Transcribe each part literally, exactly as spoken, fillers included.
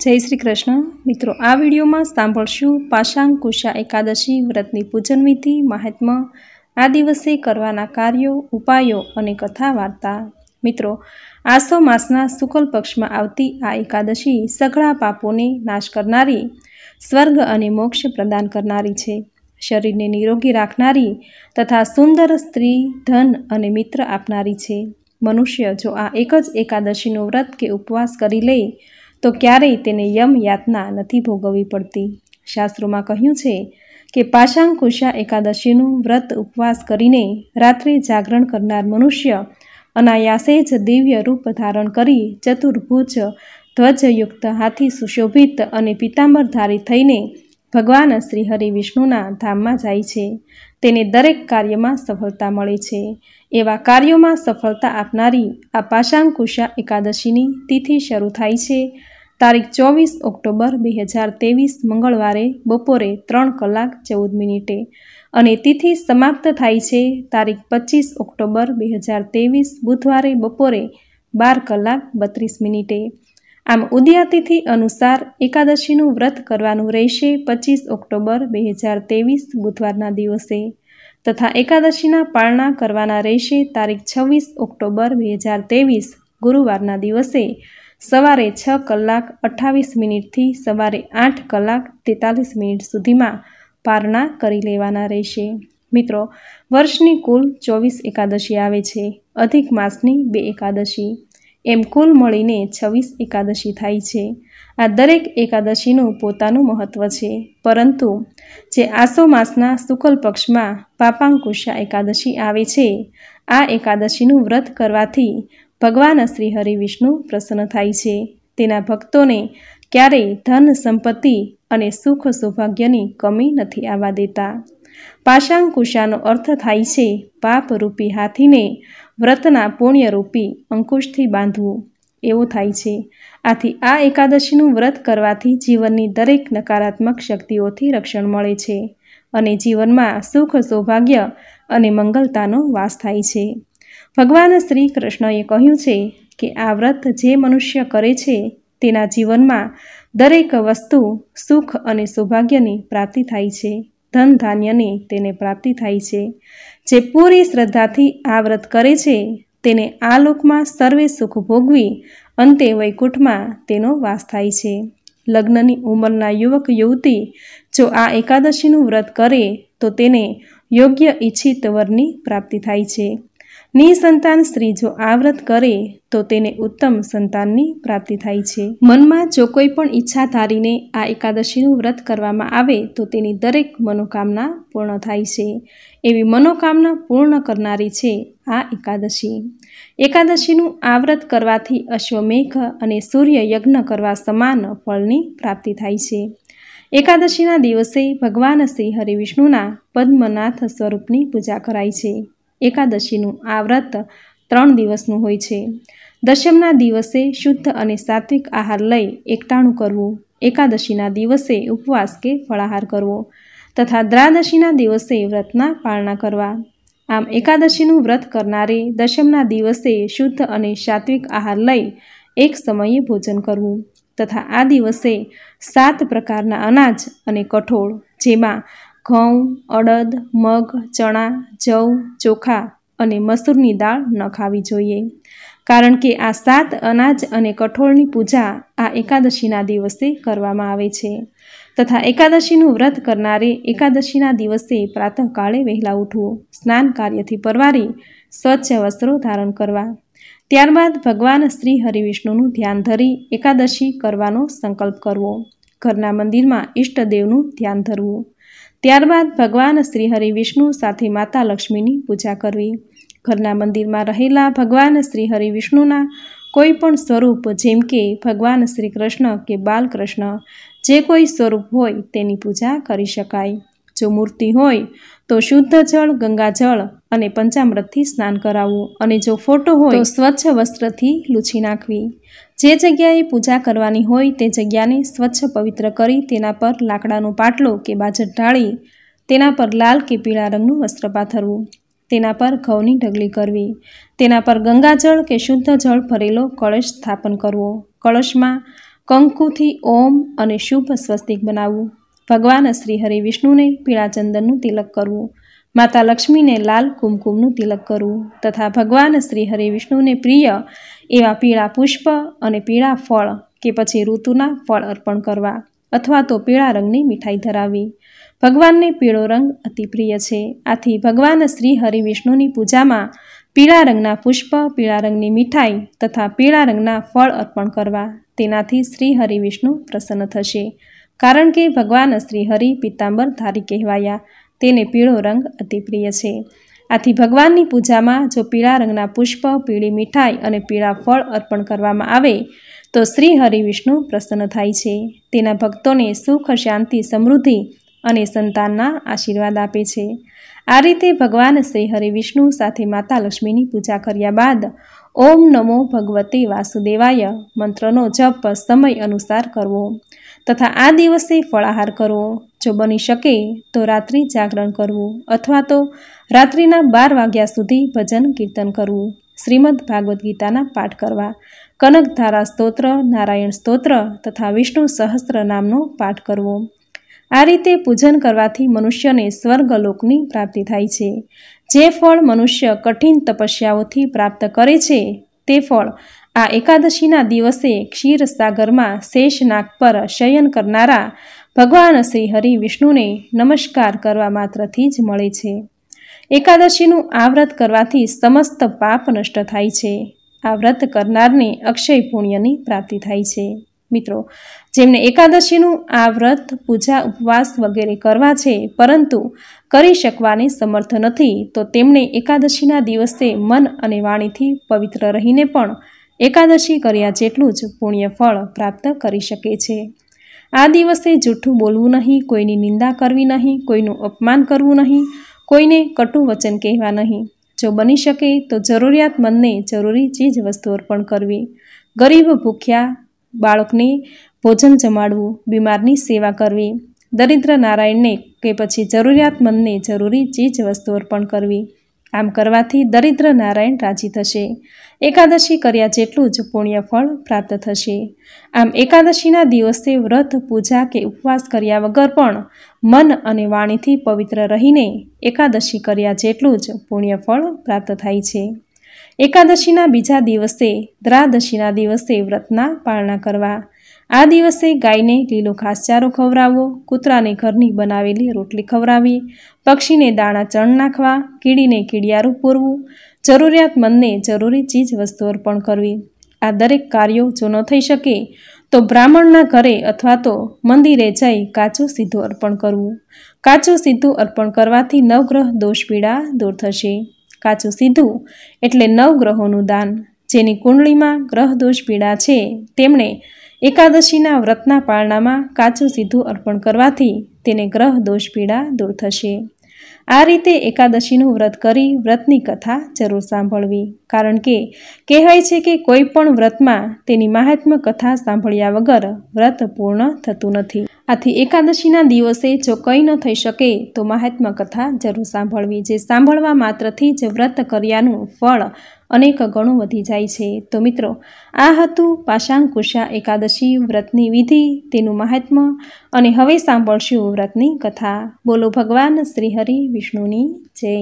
जय श्री कृष्ण। मित्रों आ विडियो में सांभळशुं पाशांकुशा एकादशी व्रतनी पूजन विधि, महात्म्य, आ दिवसे करवाना कार्यों, उपायों अने कथा वार्ता। मित्रों आसो मासना शुक्ल पक्ष में आवती आ एकादशी सगळा पापोने नाश करनारी, स्वर्ग अने मोक्ष प्रदान करनारी छे। शरीर ने निरोगी राखनारी तथा सुंदर स्त्री, धन अने मित्र आपनारी छे। मनुष्य जो आ एक ज एकादशीनुं व्रत के उपवास करी ले तो क्यारेय तेने यम यातना नथी भोगववी पड़ती। शास्त्रों में कह्युं छे कि पाशांकुशा एकादशीनुं व्रत उपवास करीने रात्रे जागरण करनार मनुष्य अनायासे ज दिव्य रूप धारण करी चतुर्भुज ध्वजयुक्त हाथी सुशोभित अने पीतांबरधारी थईने भगवान श्री हरि विष्णुना धाममां जाय छे। तेने दरेक कार्यमां सफलता मळे छे। एवा कार्योमां सफलता आपनारी आ पाशांकुशा एकादशीनी तिथि शरू थाय छे तारीख चौवीस ऑक्टोबर बे हज़ार तेवीस मंगळवारे बपोरे त्रण कलाक चौदह मिनिटे अने तिथि समाप्त थाय छे तारीख पच्चीस ऑक्टोबर बे हज़ार तेवीस बुधवारे बपोरे बार कलाक बत्रीस मिनिटे। आम उदयातिथि अनुसार एकादशीनुं व्रत करवानुं रहेशे पच्चीस ऑक्टोबर बे हज़ार तेवीस बुधवारना दिवसे तथा एकादशीना पाळना करवाना रहेशे तारीख छवीस ऑक्टोबर बे हज़ार तेवीस गुरुवारना दिवसे सवारे छ कलाक अठावीस मिनिट थी सवारे आठ कलाक तेतालीस मिनिट सुधीमां पारणा करी लेवाना रहेशे। मित्रों वर्षनी कुल चौवीस एकादशी आवे छे, अधिक मासनी बे एकादशी, एम कुल मळीने छवीस एकादशी थाय छे। आ दरेक एकादशीनुं पोतानुं महत्व छे, परंतु जे आसो मासना शुक्ल पक्षमां पापांकुशा एकादशी आवे छे आ एकादशीनुं व्रत करवाथी भगवान श्री हरि विष्णु प्रसन्न थाय छे। तेना भक्तोने क्यारेय धन संपत्ति अने सुख सौभाग्यनी कमी नथी आवा देता। पाशांकुशानो अर्थ थाय छे पाप रूपी हाथीने व्रतना पुण्य रूपी अंकुशथी बांधवुं एवो थाय छे। आथी आ एकादशीनुं व्रत करवाथी जीवननी दरेक नकारात्मक शक्तिओथी रक्षण मळे छे अने जीवनमां सुख सौभाग्य अने मंगलतानो वास थाय छे। भगवान श्री कृष्णए कह्युं छे कि आ व्रत जे मनुष्य करे छे तेना जीवनमां दरेक वस्तु सुख अने सौभाग्यनी प्राप्ति थाय छे, धन धान्यनी तेने प्राप्ति थाय छे। जे पूरी श्रद्धाथी आ व्रत करे छे तेने आ लोकमां सर्वे सुख भोगवी अंते वैकुंठमां तेनो वास थाय छे। लग्ननी उंमરના युवक युवती जो आ एकादशीनुं व्रत करे तो तेने योग्य इच्छित वरनी प्राप्ति थाय छे। निसंतान स्त्री जो आ व्रत करे तो तेने उत्तम संताननी प्राप्ति थाय छे। मनमा जो कोई पण इच्छा धारीने आ एकादशीनुं व्रत करवामां आवे तो तेनी दरेक मनोकामना पूर्ण थाय छे। एवी मनोकामना पूर्ण करनारी छे आ एकादशी। एकादशीनुं आ व्रत करवाथी अश्वमेघ अने सूर्य यज्ञ करवा समान फळनी प्राप्ति थाय छे। एकादशीना दिवसे भगवान श्री हरि विष्णुना पद्मनाथ स्वरूपनी पूजा कराय छे। एकादशीनुं आ व्रत त्रण दिवसनुं होय छे। दशमना दिवसे शुद्ध अने सात्विक आहार लई एकटाणुं करवुं, एकादशीना दिवसे उपवास के फळाहार करवो तथा द्वादशीना दिवसे व्रतना पाळना करवा। आम एकादशीनुं व्रत करनारे दशमना दिवसे शुद्ध अने सात्विक आहार लई एक समये भोजन करवुं तथा आ दिवसे सात प्रकारना अनाज अने कठोळ जेमां घऊं, अड़द, मग, चणा, जव, चोखा अने मसूरनी दाळ न खावी जोईए, कारण के आ सात अनाज अने कठोळनी पूजा आ एकादशीना दिवसे करवामां आवे छे तथा एकादशीनुं व्रत करनारे एकादशीना दिवसे प्रातःकाळे वहेला उठवुं, स्नान कार्यथी परवारी स्वच्छ वस्त्रो धारण करवा। त्यारबाद भगवान श्री हरि विष्णुनुं ध्यान धरी एकादशी करवानो संकल्प करवो। घरना मंदिरमां इष्टदेवनुं ध्यान धरवुं। त्यारबाद भगवान श्री हरि विष्णु साथे माता लक्ष्मीनी पूजा करवी। घरना मंदिरमां रहेला भगवान श्री हरि विष्णुना कोईपण स्वरूप जेम के भगवान श्री कृष्ण के बालकृष्ण जे कोई स्वरूप होय तेनी पूजा करी शकाय। जो मूर्ति होय तो शुद्ध जल, गंगाजल अने पंचामृतथी स्नान कराववुं अने जो फोटो होय तो स्वच्छ वस्त्रथी लूछी नाखवी। जे जग्याए पूजा करवानी होय ते जग्याने स्वच्छ पवित्र करी तेना पर लाकडानो पाटलो के बाजट ढाળી तेना पर लाल के पीळा रंगनुं वस्त्र पाथरवुं। तेना पर घऊनी ढगली करवी। तेना पर गंगाजल के शुद्ध जल भरेलो कलश स्थापन करवो। कलशमां કંકુથી ઓમ અને શુભ સ્વસ્તિક બનાવવું, ભગવાન શ્રી હરિ વિષ્ણુને પીળા ચંદનનું તિલક કરવું, માતા લક્ષ્મીને લાલ કુમકુમનું તિલક કરવું તથા ભગવાન શ્રી હરિ વિષ્ણુને પ્રિય એવા પીળા પુષ્પ અને પીળા ફળ કે પછી ઋતુના ફળ અર્પણ કરવા અથવા તો પીળા રંગની મીઠાઈ ધરાવવી. ભગવાનને પીળો રંગ અતિ પ્રિય છે. આથી ભગવાન શ્રી હરિ વિષ્ણુની પૂજામાં પીળા રંગના પુષ્પ, પીળા રંગની મીઠાઈ તથા પીળા રંગના ફળ અર્પણ કરવા. તેનાથી શ્રી હરિ વિષ્ણુ પ્રસન્ન થશે. કારણ કે ભગવાન શ્રી હરિ પીતાંબર ધારી કહેવાયા, તેને પીળો રંગ અતિ પ્રિય છે. આથી ભગવાનની પૂજામાં જો પીળા રંગના પુષ્પ, પીળી મીઠાઈ અને પીળા ફળ અર્પણ કરવામાં આવે તો શ્રી હરિ વિષ્ણુ પ્રસન્ન થાય છે. તેના ભક્તોને સુખ, શાંતિ, સમૃદ્ધિ અને સંતાનના આશીર્વાદ આપે છે. આ રીતે ભગવાન શ્રી હરિ વિષ્ણુ સાથે માતા લક્ષ્મીની પૂજા કર્યા બાદ ઓમ નમો ભગવતે વાસુદેવાય મંત્રનો જપ સમય અનુસાર કરવો તથા આ દિવસે ફળાહાર કરવો. જો બની શકે તો રાત્રિ જાગરણ કરવું અથવા તો રાત્રિના બાર વાગ્યા સુધી ભજન કીર્તન કરવું, શ્રીમદ ભાગવદ્ ગીતાના પાઠ કરવા, કનકધારા સ્તોત્ર, નારાયણ સ્તોત્ર તથા વિષ્ણુ સહસ્ત્ર નામનો પાઠ કરવો. આ રીતે પૂજન કરવાથી મનુષ્યને સ્વર્ગલોકની પ્રાપ્તિ થાય છે. જે ફળ મનુષ્ય કઠિન તપસ્યાઓથી પ્રાપ્ત કરે છે તે ફળ આ એકાદશીના દિવસે ક્ષીરસાગરમાં શેષનાગ પર શયન કરનારા ભગવાન શ્રી હરિ વિષ્ણુને નમસ્કાર કરવા માત્રથી જ મળે છે. એકાદશીનું આ વ્રત કરવાથી સમસ્ત પાપ નષ્ટ થાય છે. આ વ્રત કરનારને અક્ષય પુણ્યની પ્રાપ્તિ થાય છે. મિત્રો, જેમને એકાદશીનું આ વ્રત, પૂજા, ઉપવાસ વગેરે કરવા છે પરંતુ કરી શકવાની સમર્થ નથી, તો તેમણે એકાદશીના દિવસે મન અને વાણીથી પવિત્ર રહીને પણ એકાદશી કર્યા જેટલું જ પુણ્ય ફળ પ્રાપ્ત કરી શકે છે. આ દિવસે જૂઠું બોલવું નહીં, કોઈની નિંદા કરવી નહીં, કોઈનું અપમાન કરવું નહીં, કોઈને કટુ વચન કહેવા નહીં. જો બની શકે તો જરૂરિયાતમંદને જરૂરી ચીજ વસ્તુ અર્પણ કરવી, ગરીબ ભૂખ્યા બાળકને ભોજન જમાડવું, બીમારની સેવા કરવી, દરિદ્ર નારાયણને કે પછી જરૂરિયાતમંદને જરૂરી ચીજ વસ્તુ અર્પણ કરવી. આમ કરવાથી દરિદ્ર નારાયણ રાજી થશે. એકાદશી કર્યા જેટલું જ પુણ્ય ફળ પ્રાપ્ત થશે. આમ એકાદશીના દિવસે વ્રત, પૂજા કે ઉપવાસ કર્યા વગર પણ મન અને વાણીથી પવિત્ર રહીને એકાદશી કર્યા જેટલું જ પુણ્ય ફળ પ્રાપ્ત થાય છે. એકાદશીના બીજા દિવસે, દ્રાદશીના દિવસે વ્રતના પાળના કરવા. આ દિવસે ગાયને લીલો ઘાસચારો ખવડાવવો, કૂતરાને ઘરની બનાવેલી રોટલી ખવડાવવી, પક્ષીને દાણા ચણ નાખવા, કીડીને કીડિયારું પૂરવું, જરૂરિયાતમંદને જરૂરી ચીજ વસ્તુ અર્પણ કરવી. આ દરેક કાર્યો જો ન થઈ શકે તો બ્રાહ્મણના ઘરે અથવા તો મંદિરે જઈ કાચું સીધું અર્પણ કરવું. કાચું સીધું અર્પણ કરવાથી નવગ્રહ દોષ પીડા દૂર થશે. કાચું સીધું એટલે નવગ્રહોનું દાન. જેની કુંડળીમાં ગ્રહ દોષ પીડા છે તેમણે એકાદશીના વ્રતના પાળનામાં કાચું સીધું અર્પણ કરવાથી તેને ગ્રહ દોષ પીડા દૂર થશે. આ રીતે એકાદશીનું વ્રત કરી વ્રતની કથા જરૂર સાંભળવી. કારણ કે કહેવાય છે કે કોઈ પણ વ્રતમાં તેની મહાત્મ્ય કથા સાંભળ્યા વગર વ્રત પૂર્ણ થતું નથી. આથી એકાદશીના દિવસે જો કંઈ ન થઈ શકે તો મહાત્મ્ય કથા જરૂર સાંભળવી. જે સાંભળવા માત્રથી જ વ્રત કર્યાનું ફળ અનેક ગણું વધી જાય છે. તો મિત્રો, આ હતું પાશાંકુશા એકાદશી વ્રતની વિધિ, તેનું મહાત્મ્ય, અને હવે સાંભળશું વ્રતની કથા. બોલો ભગવાન શ્રી હરિ વિષ્ણુની જય.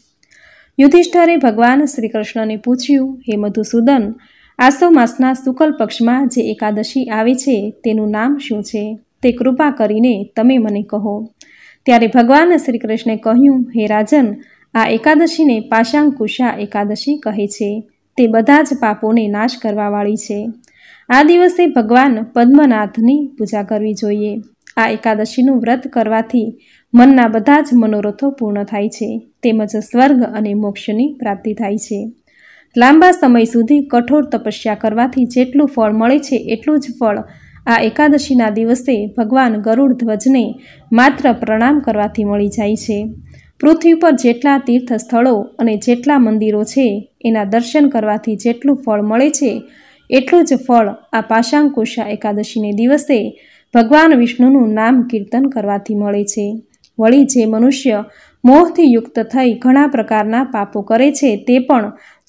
યુધિષ્ઠરે ભગવાન શ્રી કૃષ્ણને પૂછ્યું, હે મધુસૂદન, આસો માસના શુક્લ પક્ષમાં જે એકાદશી આવે છે તેનું નામ શું છે? તે કૃપા કરીને તમે મને કહો. ત્યારે ભગવાન શ્રી કૃષ્ણે કહ્યું, હે રાજન, આ એકાદશીને પાશાંકુશા એકાદશી કહે છે. તે બધા જ પાપોને નાશ કરવાવાળી છે. આ દિવસે ભગવાન પદ્મનાથની પૂજા કરવી જોઈએ. આ એકાદશીનું વ્રત કરવાથી મનના બધા જ મનોરથો પૂર્ણ થાય છે, તેમજ સ્વર્ગ અને મોક્ષની પ્રાપ્તિ થાય છે. લાંબા સમય સુધી કઠોર તપસ્યા કરવાથી જેટલું ફળ મળે છે એટલું જ ફળ આ એકાદશીના દિવસે ભગવાન ગરુડ ધ્વજને માત્ર પ્રણામ કરવાથી મળી જાય છે. પૃથ્વી પર જેટલા તીર્થ સ્થળો અને જેટલા મંદિરો છે એના દર્શન કરવાથી જેટલું ફળ મળે છે એટલું જ ફળ આ પાશાંકુશા એકાદશીને દિવસે ભગવાન વિષ્ણુનું નામ કીર્તન કરવાથી મળે છે. વળી જે મનુષ્ય મોહથી યુક્ત થઈ ઘણા પ્રકારના પાપો કરે છે તે પણ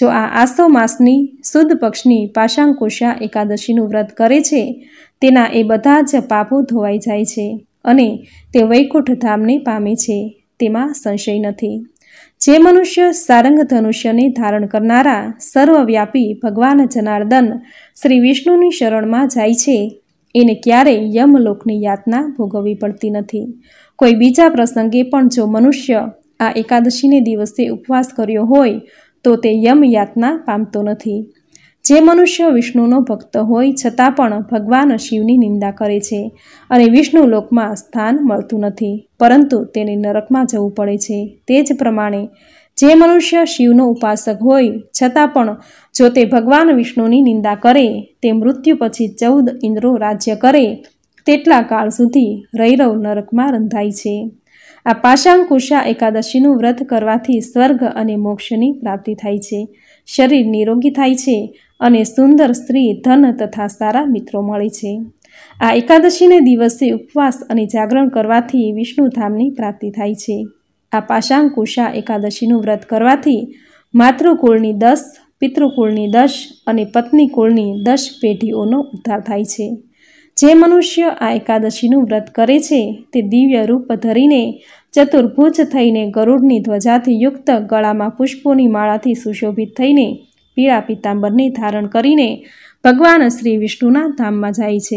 જો આ આસો માસની સુદ પક્ષની પાશાંકુશા એકાદશીનું વ્રત કરે છે તેના એ બધા જ પાપો ધોવાઈ જાય છે અને તે વૈકુંઠ ધામને પામે છે, તેમાં સંશય નથી. જે મનુષ્ય સારંગ ધનુષ્યને ધારણ કરનારા સર્વવ્યાપી ભગવાન જનાર્દન શ્રી વિષ્ણુની શરણમાં જાય છે એને ક્યારેય યમલોકની યાતના ભોગવવી પડતી નથી. કોઈ બીજા પ્રસંગે પણ જો મનુષ્ય આ એકાદશીને દિવસે ઉપવાસ કર્યો હોય તો તે યમ યાતના પામતો નથી. જે મનુષ્ય વિષ્ણુનો ભક્ત હોય છતાં પણ ભગવાન શિવની નિંદા કરે છે અને વિષ્ણુ લોકમાં સ્થાન મળતું નથી, પરંતુ તેને નરકમાં જવું પડે છે, તે જ પ્રમાણે જે મનુષ્ય શિવનો ઉપાસક હોય છતાં પણ જો તે ભગવાન વિષ્ણુની નિંદા કરે તે મૃત્યુ પછી ચૌદ ઇન્દ્રો રાજ્ય કરે તેટલા કાળ સુધી રૈરવ નરકમાં રંધાય છે. આ પાશાંકુશા એકાદશીનું વ્રત કરવાથી સ્વર્ગ અને મોક્ષની પ્રાપ્તિ થાય છે, શરીર નિરોગી થાય છે અને સુંદર સ્ત્રી, ધન તથા સારા મિત્રો મળે છે. આ એકાદશીને દિવસે ઉપવાસ અને જાગરણ કરવાથી વિષ્ણુ ધામની પ્રાપ્તિ થાય છે. આ પાશાંકુશા એકાદશીનું વ્રત કરવાથી માતૃકુળની દસ, પિતૃકુળની દસ અને પત્ની કુળની દસ પેઢીઓનો ઉદ્ધાર થાય છે. જે મનુષ્ય આ એકાદશીનું વ્રત કરે છે તે દિવ્ય રૂપ ધરીને ચતુર્ભુજ થઈને ગરુડની ધ્વજાથી યુક્ત ગળામાં પુષ્પોની માળાથી સુશોભિત થઈને પીળા પિતાંબરને ધારણ કરીને ભગવાન શ્રી વિષ્ણુના ધામમાં જાય છે.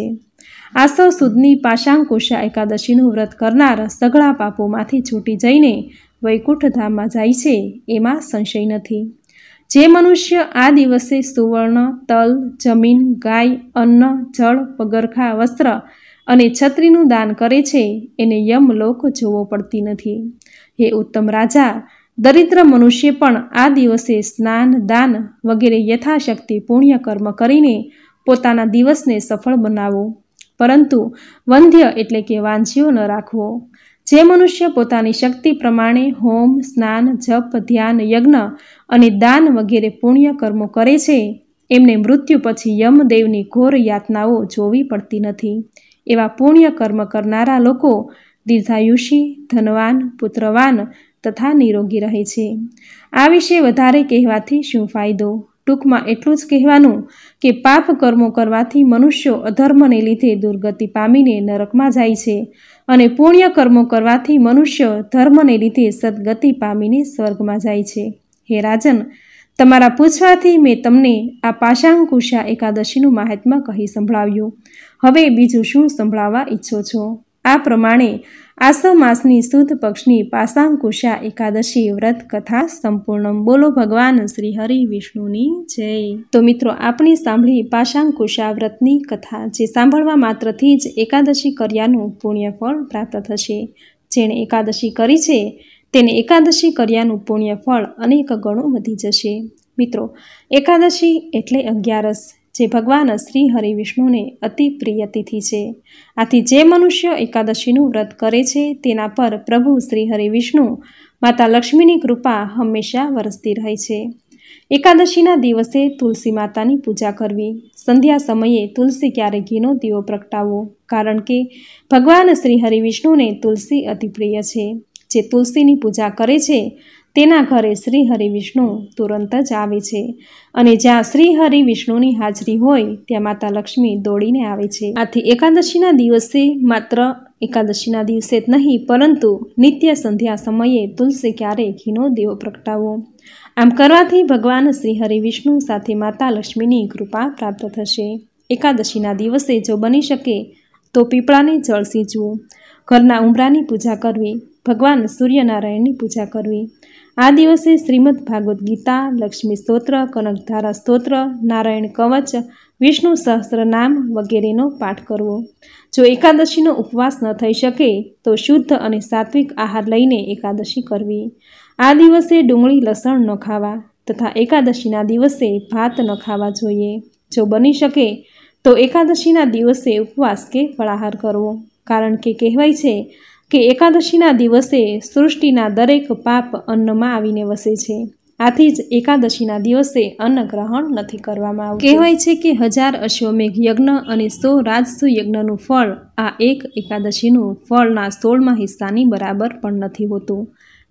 આસો સુદની પાશાંકુશા એકાદશીનું વ્રત કરનાર સઘળા પાપોમાંથી છૂટી જઈને વૈકુંઠ ધામમાં જાય છે, એમાં સંશય નથી. જે મનુષ્ય આ દિવસે સુવર્ણ, તલ, જમીન, ગાય, અન્ન, જળ, પગરખા, વસ્ત્ર અને છત્રીનું દાન કરે છે એને યમલોક જોવો પડતી નથી. હે ઉત્તમ રાજા, દરિદ્ર મનુષ્ય પણ આ દિવસે સ્નાન, દાન વગેરે યથાશક્તિ પુણ્ય કર્મ કરીને પોતાના દિવસને સફળ બનાવો, પરંતુ વંધ્ય એટલે કે વાંઝ્યો ન રાખવો. જે મનુષ્ય પોતાની શક્તિ પ્રમાણે હોમ, સ્નાન, જપ, ધ્યાન, યજ્ઞ અને દાન વગેરે પુણ્ય કર્મો કરે છે એમને મૃત્યુ પછી યમદેવની ઘોર યાતનાઓ જોવી પડતી નથી. એવા પુણ્ય કર્મ કરનારા લોકો દીર્ઘાયુષી, ધનવાન, પુત્રવાન તથા નિરોગી રહે છે. આ વિશે વધારે કહેવાથી શું ફાયદો? ટૂંકમાં એટલું જ કહેવાનું કે પાપ કર્મો કરવાથી મનુષ્યો અધર્મને લીધે દુર્ગતિ પામીને નરકમાં જાય છે અને પુણ્ય કર્મો કરવાથી મનુષ્યો ધર્મને લીધે સદગતિ પામીને સ્વર્ગમાં જાય છે. હે રાજન, તમારા પૂછવાથી મેં તમને આ પાશાંકુશા એકાદશીનું મહાત્મ્ય કહી સંભળાવ્યું. હવે બીજું શું સંભળાવવા ઈચ્છો છો? આ પ્રમાણે આસો માસની સુદ પક્ષની પાશાંકુશા એકાદશી વ્રત કથા સંપૂર્ણ. બોલો ભગવાન શ્રી હરિ વિષ્ણુની જય. તો મિત્રો, આપણી સાંભળી પાશાંકુશા વ્રતની કથા, જે સાંભળવા માત્રથી જ એકાદશી કર્યાનું પુણ્યફળ પ્રાપ્ત થશે. જેણે એકાદશી કરી છે તેને એકાદશી કર્યાનું પુણ્યફળ અનેક ગણું વધી જશે. મિત્રો, એકાદશી એટલે અગિયારસ, જે ભગવાન શ્રી હરિ વિષ્ણુને અતિ પ્રિય તિથિ છે. આથી જે મનુષ્ય એકાદશીનું વ્રત કરે છે તેના પર પ્રભુ શ્રી હરિ વિષ્ણુ, માતા લક્ષ્મીની કૃપા હંમેશા વરસતી રહે છે. એકાદશીના દિવસે તુલસી માતાની પૂજા કરવી. સંધ્યા સમયે તુલસી ક્યારે ઘીનો દીવો પ્રગટાવવો, કારણ કે ભગવાન શ્રી હરિ વિષ્ણુને તુલસી અતિ પ્રિય છે. જે તુલસીની પૂજા કરે છે તેના ઘરે શ્રી હરિ વિષ્ણુ તુરંત જ આવે છે અને જ્યાં શ્રી હરિ વિષ્ણુની હાજરી હોય ત્યાં માતા લક્ષ્મી દોડીને આવે છે. આથી એકાદશીના દિવસે, માત્ર એકાદશીના દિવસે જ નહીં પરંતુ નિત્ય સંધ્યા સમયે તુલસી ક્યારે ઘીનો દીવો પ્રગટાવવો. આમ કરવાથી ભગવાન શ્રી હરિ વિષ્ણુ સાથે માતા લક્ષ્મીની કૃપા પ્રાપ્ત થશે. એકાદશીના દિવસે જો બની શકે તો પીપળાને જળ સીંચવું, ઘરના ઉંબરાની પૂજા કરવી, ભગવાન સૂર્યનારાયણની પૂજા કરવી. આ દિવસે શ્રીમદ ભાગવત ગીતા, લક્ષ્મી સ્તોત્ર, કનકધારા સ્તોત્ર, નારાયણ કવચ, વિષ્ણુ સહસ્રનામ વગેરેનો પાઠ કરવો. જો એકાદશીનો ઉપવાસ ન થઈ શકે તો શુદ્ધ અને સાત્વિક આહાર લઈને એકાદશી કરવી. આ દિવસે ડુંગળી, લસણ ન ખાવા તથા એકાદશીના દિવસે ભાત ન ખાવા જોઈએ. જો બની શકે તો એકાદશીના દિવસે ઉપવાસ કે ફળાહાર કરવો, કારણ કે કહેવાય છે કે એકાદશીના દિવસે સૃષ્ટિના દરેક પાપ અન્નમાં આવીને વસે છે. આથી જ એકાદશીના દિવસે અન્ન ગ્રહણ નથી કરવામાં આવતું. કહેવાય છે કે હજાર અશ્વમેઘ યજ્ઞ અને સો રાજસુ યજ્ઞનું ફળ આ એક એકાદશીનું ફળના સોળમા હિસ્સાની બરાબર પણ નથી હોતું.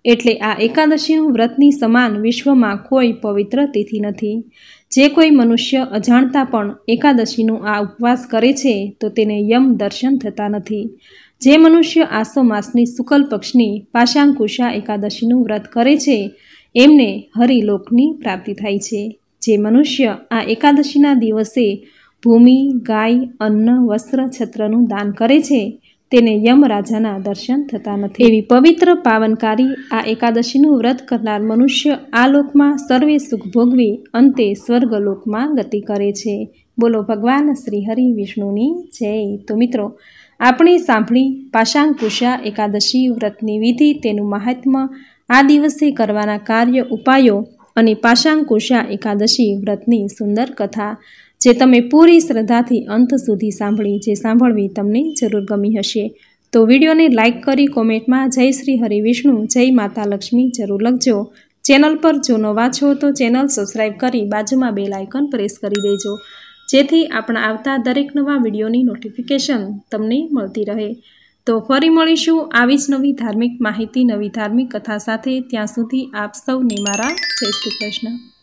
એટલે આ એકાદશીનું વ્રતની સમાન વિશ્વમાં કોઈ પવિત્ર તિથિ નથી. જે કોઈ મનુષ્ય અજાણતા પણ એકાદશીનું આ ઉપવાસ કરે છે તો તેને યમ દર્શન થતા નથી. જે મનુષ્ય આસો માસની શુક્લ પક્ષની પાશાંકુશા એકાદશીનું વ્રત કરે છે એમને હરિલોકની પ્રાપ્તિ થાય છે. જે મનુષ્ય આ એકાદશીના દિવસે ભૂમિ, ગાય, અન્ન, વસ્ત્ર, છત્રનું દાન કરે છે તેને યમરાજાના દર્શન થતા નથી. એવી પવિત્ર પાવનકારી આ એકાદશીનું વ્રત કરનાર મનુષ્ય આ લોકમાં સર્વે સુખ ભોગવી અંતે સ્વર્ગલોકમાં ગતિ કરે છે. બોલો ભગવાન શ્રી હરિ વિષ્ણુની જય. તો મિત્રો, આપણે સાંભળી પાશાંકુશા એકાદશી વ્રતની વિધિ, તેનું મહાત્મ્ય, આ દિવસે કરવાના કાર્ય, ઉપાયો અને પાશાંકુશા એકાદશી વ્રતની સુંદર કથા, જે તમે પૂરી શ્રદ્ધાથી અંત સુધી સાંભળી, જે સાંભળવી તમને જરૂર ગમી હશે. તો વિડીયોને લાઇક કરી કોમેન્ટમાં જય શ્રી હરિ વિષ્ણુ, જય માતા લક્ષ્મી જરૂર લખજો. ચેનલ પર જો નવા છો તો ચેનલ સબસ્ક્રાઈબ કરી બાજુમાં બેલ આઇકન પ્રેસ કરી દેજો, જેથી આપણા આવતા દરેક નવા વિડીયોની નોટિફિકેશન તમને મળતી રહે. તો ફરી મળીશું આવી જ નવી ધાર્મિક માહિતી, નવી ધાર્મિક કથા સાથે. ત્યાં સુધી આપ સૌને મારા જય શ્રી કૃષ્ણ.